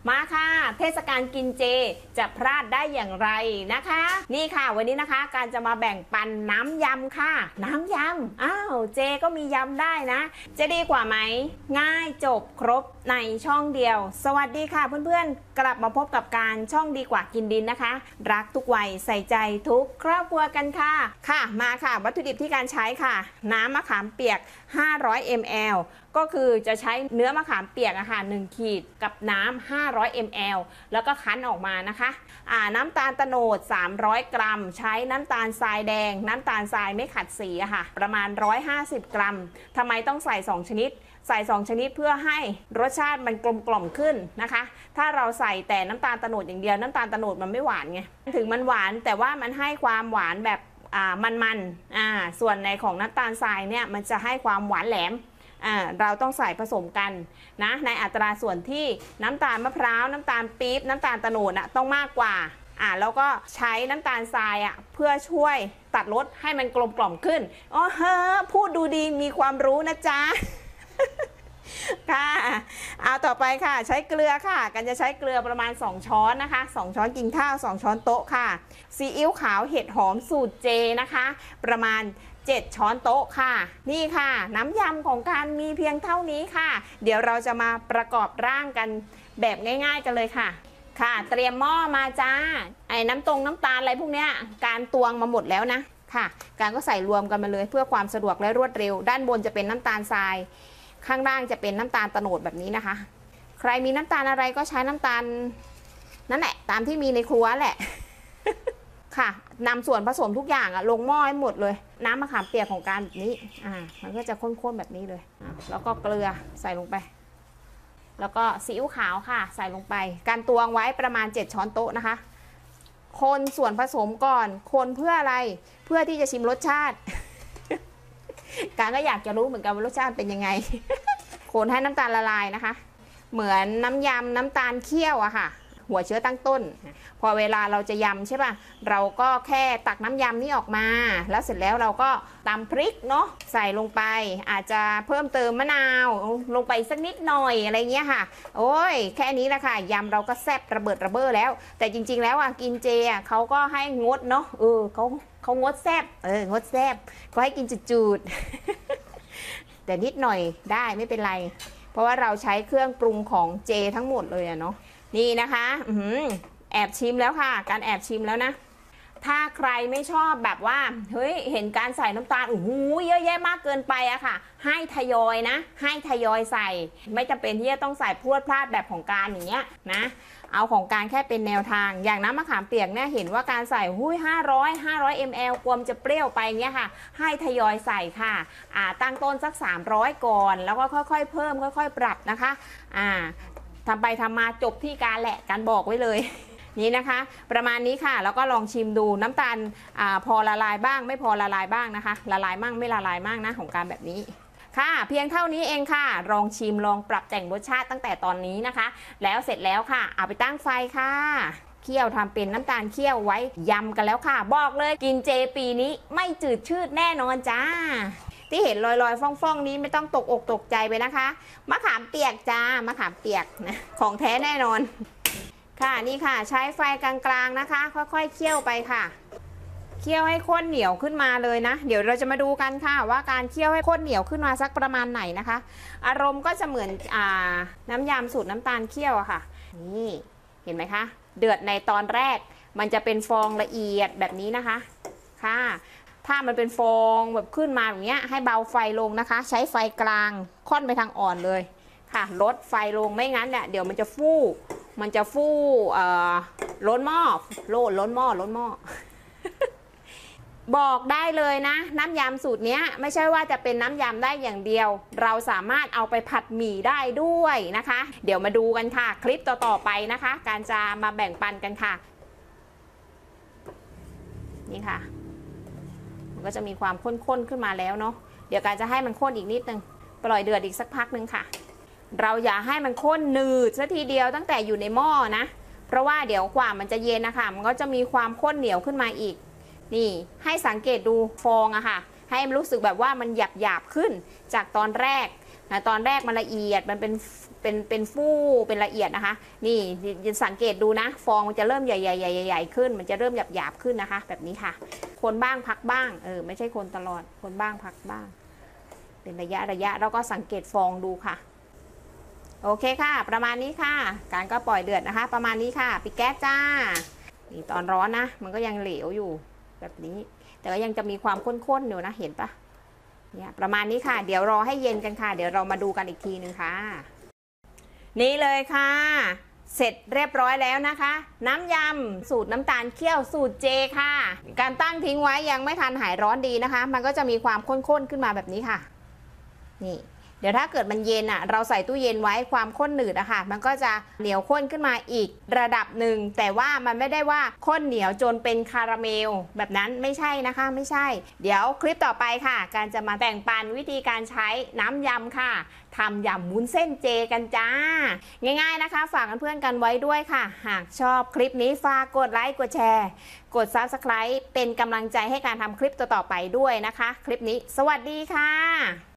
มาค่ะเทศกาลกินเจจะพลาดได้อย่างไรนะคะนี่ค่ะวันนี้นะคะการจะมาแบ่งปันน้ำยำค่ะน้ำยำเจก็มียำได้นะจะดีกว่าไหมง่ายจบครบในช่องเดียวสวัสดีค่ะเพื่อนๆกลับมาพบกับการช่องดีกว่ากินดินนะคะรักทุกวัยใส่ใจทุกครอบครัวกันค่ะมาค่ะวัตถุดิบที่การใช้ค่ะน้ำมะขามเปียก500 ml ก็คือจะใช้เนื้อมะขามเปียกอะค่ะ1ขีดกับน้ำ500 ml แล้วก็คั้นออกมานะคะน้ำตาลโตนด300 กรัมใช้น้ำตาลทรายแดงน้ำตาลทรายไม่ขัดสีอะค่ะประมาณ150 กรัมทำไมต้องใส่2ชนิดใส่2ชนิดเพื่อให้รสชาติมันกลมกล่อมขึ้นนะคะถ้าเราใส่แต่น้ำตาลโตนดอย่างเดียวน้ำตาลโตนดมันไม่หวานไงถึงมันหวานแต่ว่ามันให้ความหวานแบบมันส่วนในของน้ำตาลทรายเนี่ยมันจะให้ความหวานแหลมเราต้องใส่ผสมกันนะในอัตราส่วนที่น้ำตาลมะพร้าวน้ำตาลปี๊บน้ำตาลโตนดต้องมากกว่าแล้วก็ใช้น้ำตาลทรายเพื่อช่วยตัดรสให้มันกลมกล่อมขึ้นพูดดูดีมีความรู้นะจ๊ะ ค่ะเอาต่อไปค่ะใช้เกลือค่ะกันจะใช้เกลือประมาณ2ช้อนนะคะ2ช้อนกินข้าว2ช้อนโต๊ะค่ะซีอิ๊วขาวเห็ดหอมสูตรเจนะคะประมาณ7 ช้อนโต๊ะค่ะนี่ค่ะน้ำยำของการมีเพียงเท่านี้ค่ะเดี๋ยวเราจะมาประกอบร่างกันแบบง่ายๆกันเลยค่ะเตรียมหม้อมาจ้าน้ำตาลอะไรพวกเนี้ยการตวงมาหมดแล้วนะค่ะการก็ใส่รวมกันมาเลยเพื่อความสะดวกและรวดเร็วด้านบนจะเป็นน้ำตาลทรายข้างล่างจะเป็นน้ำตาลโตนดแบบนี้นะคะใครมีน้ำตาลอะไรก็ใช้น้ำตาลนั่นแหละตามที่มีในครัวแหละ ค่ะนำส่วนผสมทุกอย่างลงหม้อให้หมดเลยน้ำมะขามเปียกของการแบบนี้มันก็จะข้นๆแบบนี้เลยแล้วก็เกลือใส่ลงไปแล้วก็ซีอิ๊วขาวค่ะใส่ลงไปการตวงไว้ประมาณ7 ช้อนโต๊ะนะคะคนส่วนผสมก่อนคนเพื่ออะไรเพื่อที่จะชิมรสชาติ การก็อยากจะรู้เหมือนกันว่ารสชาติเป็นยังไง คนให้น้ำตาลละลายนะคะเหมือนน้ำยำน้ำตาลเคี่ยวอะค่ะหัวเชื้อตั้งต้นพอเวลาเราจะยำใช่ป่ะเราก็แค่ตักน้ำยำนี่ออกมาแล้วเสร็จแล้วเราก็ตำพริกเนาะใส่ลงไปอาจจะเพิ่มเติมมะนาวลงไปสักนิดหน่อยอะไรเงี้ยค่ะโอ้ยแค่นี้แหละค่ะยำเราก็แซ่บระเบิดระเบ้อแล้วแต่จริงๆแล้วกินเจเขาก็ให้งดเนาะเขางดแซ่บงดแซ่บก็ให้กินจืดๆ แต่นิดหน่อยได้ไม่เป็นไรเพราะว่าเราใช้เครื่องปรุงของเจทั้งหมดเลยเนาะนี่นะคะแอบชิมแล้วค่ะการแอบชิมแล้วนะถ้าใครไม่ชอบแบบว่าเฮ้ยเห็นการใส่น้ำตาลเยอะแยะมากเกินไปอะค่ะให้ทยอยนะให้ทยอยใส่ไม่จำเป็นที่จะต้องใส่พรวดพลาดแบบของการอย่างเงี้ยนะเอาของการแค่เป็นแนวทางอย่างน้ำมะขามเปียกเนี่ยเห็นว่าการใส่500 ml กลัวมจะเปรี้ยวไปเงี้ยค่ะให้ทยอยใส่ค่ะตั้งต้นสัก300ก่อนแล้วก็ค่อยๆเพิ่มค่อยๆปรับนะคะทำไปทำมาจบที่การแหละการบอกไว้เลย นี่นะคะประมาณนี้ค่ะแล้วก็ลองชิมดูน้ำตาลพอละลายบ้างไม่พอละลายบ้างนะคะละลายมั่งไม่ละลายมั่งนะของการแบบนี้ค่ะเพียงเท่านี้เองค่ะลองชิมลองปรับแต่งรสชาติตั้งแต่ตอนนี้นะคะแล้วเสร็จแล้วค่ะเอาไปตั้งไฟค่ะเคี่ยวทำเป็นน้ำตาลเคี่ยวไว้ยำกันแล้วค่ะบอกเลยกินเจปีนี้ไม่จืดชืดแน่นอนจ้าที่เห็นลอยๆฟ่องๆนี้ไม่ต้องตกอกตกใจไปนะคะมะขามเปียกจ้ามะขามเปียกนะของแท้แน่นอนค่ะนี่ค่ะใช้ไฟกลางๆนะคะค่อยๆเคี่ยวไปค่ะเคี่ยวให้ข้นเหนียวขึ้นมาเลยนะเดี๋ยวเราจะมาดูกันค่ะว่าการเคี่ยวให้ข้นเหนียวขึ้นมาสักประมาณไหนนะคะอารมณ์ก็จะเหมือนน้ำยำสูตรน้ำตาลเคี่ยวอะค่ะนี่เห็นไหมคะเดือดในตอนแรกมันจะเป็นฟองละเอียดแบบนี้นะคะค่ะถ้ามันเป็นฟองแบบขึ้นมาอย่างเงี้ยให้เบาไฟลงนะคะใช้ไฟกลางค่อนไปทางอ่อนเลยค่ะลดไฟลงไม่งั้นเนี่ยเดี๋ยวมันจะฟูล้นหม้อล้นหม้อ บอกได้เลยนะน้ำยำสูตรนี้ไม่ใช่ว่าจะเป็นน้ำยำได้อย่างเดียวเราสามารถเอาไปผัดหมี่ได้ด้วยนะคะเดี๋ยวมาดูกันค่ะคลิปต่อๆไปนะคะการจะมาแบ่งปันกันค่ะนี่ค่ะมันก็จะมีความข้นๆขึ้นมาแล้วเนาะเดี๋ยวการจะให้มันข้นอีกนิดนึงปล่อยเดือดอีกสักพักนึงค่ะเราอย่าให้มันข้นหนืดซะทีเดียวตั้งแต่อยู่ในหม้อนะเพราะว่าเดี๋ยวกว่ามันจะเย็นนะคะมันก็จะมีความข้นเหนียวขึ้นมาอีกนี่ให้สังเกตดูฟองอะค่ะให้มันรู้สึกแบบว่ามันหยาบขึ้นจากตอนแรกตอนแรกมันละเอียดมันเป็นฟู่เป็นละเอียดนะคะนี่สังเกตดูนะฟองมันจะเริ่มใหญ่ขึ้นมันจะเริ่มหยาบขึ้นนะคะแบบนี้ค่ะคนบ้างพักบ้างไม่ใช่คนตลอดคนบ้างพักบ้างเป็นระยะแล้วก็สังเกตฟองดูค่ะโอเคค่ะประมาณนี้ค่ะการก็ปล่อยเดือดนะคะประมาณนี้ค่ะปิดแก๊สจ้านี่ตอนร้อนนะมันก็ยังเหลวอยู่แบบนี้แต่ก็ยังจะมีความข้นๆอยู่นะเห็นปะเนี่ยประมาณนี้ค่ะเดี๋ยวรอให้เย็นกันค่ะเดี๋ยวเรามาดูกันอีกทีนึงค่ะนี่เลยค่ะเสร็จเรียบร้อยแล้วนะคะน้ำยำสูตรน้ำตาลเคี่ยวสูตรเจค่ะการตั้งทิ้งไว้ยังไม่ทันหายร้อนดีนะคะมันก็จะมีความข้นๆขึ้นมาแบบนี้ค่ะนี่เดี๋ยวถ้าเกิดมันเย็นเราใส่ตู้เย็นไว้ความข้นหนืดมันก็จะเหนียวข้นขึ้นมาอีกระดับหนึ่งแต่ว่ามันไม่ได้ว่าข้นเหนียวจนเป็นคาราเมลแบบนั้นไม่ใช่นะคะไม่ใช่เดี๋ยวคลิปต่อไปค่ะการจะมาแบ่งปันวิธีการใช้น้ำยำค่ะทำยำวุ้นเส้นเจกันจ้าง่ายๆนะคะฝากเพื่อนๆกันไว้ด้วยค่ะหากชอบคลิปนี้ฝากกดไลค์กดแชร์กด Subscribe เป็นกำลังใจให้การทำคลิปต่อๆไปด้วยนะคะคลิปนี้สวัสดีค่ะ